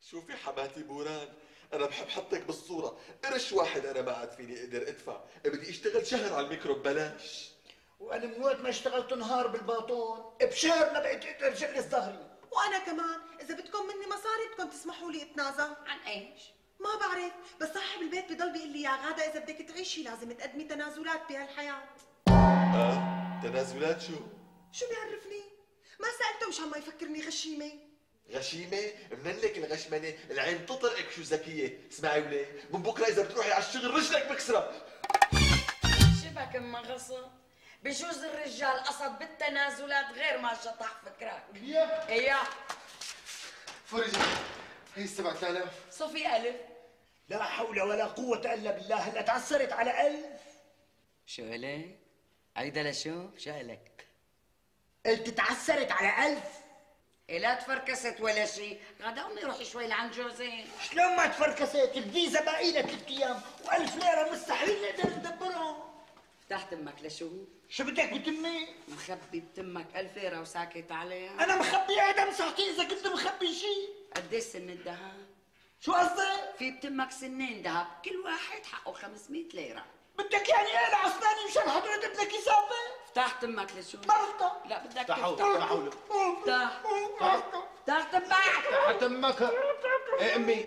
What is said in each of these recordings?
شوفي حماتي بوران، انا بحب حطك بالصورة، قرش واحد انا ما عاد فيني اقدر ادفع، بدي اشتغل شهر على الميكرو ببلاش. وانا من وقت ما اشتغلت نهار بالباطون بشهر ما بقيت اقدر جلس ظهري. وانا كمان اذا بدكم مني مصاري بدكم تسمحوا لي اتنازل. عن ايش؟ ما بعرف، بس صاحب البيت بضل بيقول لي يا غاده اذا بدك تعيشي لازم تقدمي تنازلات بهالحياه. تنازلات شو؟ شو بيعرفني؟ ما سالته مشان ما يفكرني غشيمه. غشيمة؟ منن لك الغشمنة، العين تطرقك شو ذكية، اسمعي وليه، من بكرة إذا بتروحي على الشغل رجلك بكسرة. شبك ام غصن، بجوز الرجال قصد بالتنازلات غير ما شطح فكرك. اياه فرجي هي 7000 صفي ألف. لا حول ولا قوة إلا بالله. هلا تعثرت على 1000. شو إلك؟ عيدة لشو؟ شو إلك؟ قلت تعثرت على 1000. لا تفركست ولا شيء، غدا أمي روحي شوي لعند جوزين. شلون ما تفركست؟ الفيزا باقي لها 3 أيام و1000 ليرة مستحيل نقدر ندبرهم. تحت امك لشو؟ شو بدك بتمي؟ مخبي بتمك 1000 ليرة وساكت عليها؟ أنا مخبي عدم صحتي إذا كنت مخبي شيء. قديش سن الذهب؟ شو قصدك؟ في بتمك سنين ذهب، كل واحد حقه 500 ليرة. بدك يعني اقلع عصلاني مشان حضرتك بدك يسافر؟ فتح تمك لشو؟ مرضى. لا بدك تحول تفتح. تحول افتح افتح تمك. تحت امك. ايه امي.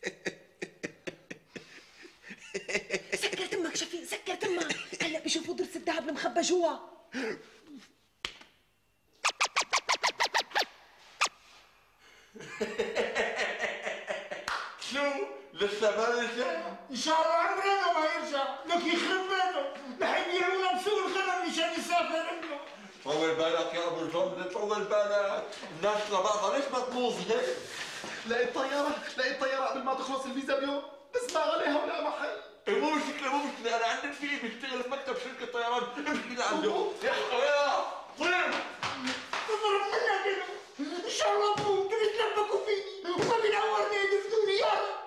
سكر تمك شفيق، سكر تمك، هلا بيشوفوا ضرس الذهب المخبى جوا. شو؟ لسه ما رجع؟ ان شاء الله عمرنا ما يرجع، لك يخرب بيته، رح يبيعونا بسوق الخدم مشان يسافر ابنه. طول بالك يا ابو الجمل، طول بالك، الناس لبعضها ليش ما تموز هيك؟ لقيت طيارة قبل ما تخلص الفيزا بيوم، بس ما عليها ولا محل. مو مشكلة، أنا عندي فيه بيشتغل بمكتب شركة طيران، امشي لعنده، يا حياة، طير! تضرب منك انه، ان شاء الله بموت بيتلبكوا فيني، وما بينورني يدفنوني يا رب.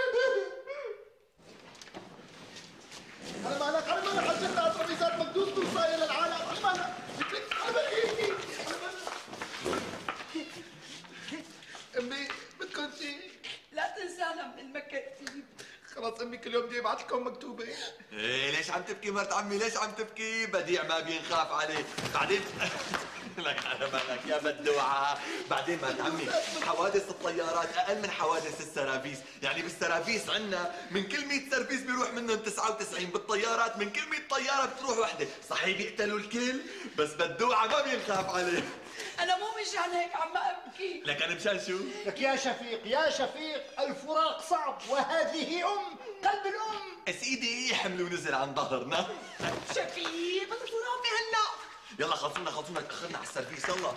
على مالك حجرنا على ترابيزات مكدوس توصاية للعالم، على مالك. امي بدكم شيء؟ لا تنسانا من المكاتب. خلاص امي كل يوم بدي ابعث لكم مكتوبة. ايه ليش عم تبكي مرت عمي، ليش عم تبكي؟ بديع ما بينخاف عليه، بعدين لك على بالك يا بدوعة، بعدين مرت عمي حوادث الطيارات أقل من حوادث السرافيس، يعني بالسرافيس عنا من كل 100 سرفيس بيروح منهم 99، بالطيارات من كل 100 طيارة بتروح وحدة، صحيح بيقتلوا الكل بس بدوعة ما بينخاف عليه. أنا مو مشان هيك عم أبكي. لك أنا مشان شو؟ لك يا شفيق الفراق صعب وهذه قلب الأم. سيدي حمل ونزل عن ظهرنا. شفيق بس خرافي هلا. يلا خلصونا تأخرنا على السرفيس يلا.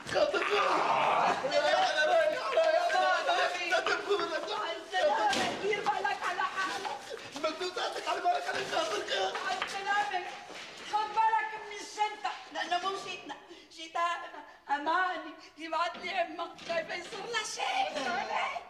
دير بالك على حالك. مكدوساتك على بالك على خاطرك. مع السلامة. خد بالك من الشنطة لأنه مو شيتنا أماني يبعت لي أمك خايفة يصير لها شيء.